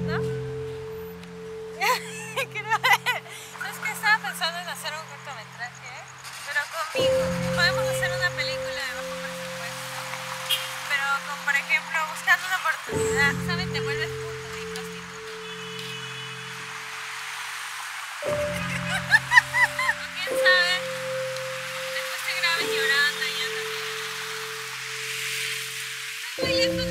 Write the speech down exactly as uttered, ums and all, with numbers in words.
pensando? ¿Sabes qué? Estaba pensando en hacer un cortometraje, pero conmigo. Podemos hacer una película de bajo presupuesto, pero con, por ejemplo, buscando una oportunidad, ¿sabes? Te vuelves puto y prostituta. O quién sabe, después te grabes llorando y ya también. Muy lejos.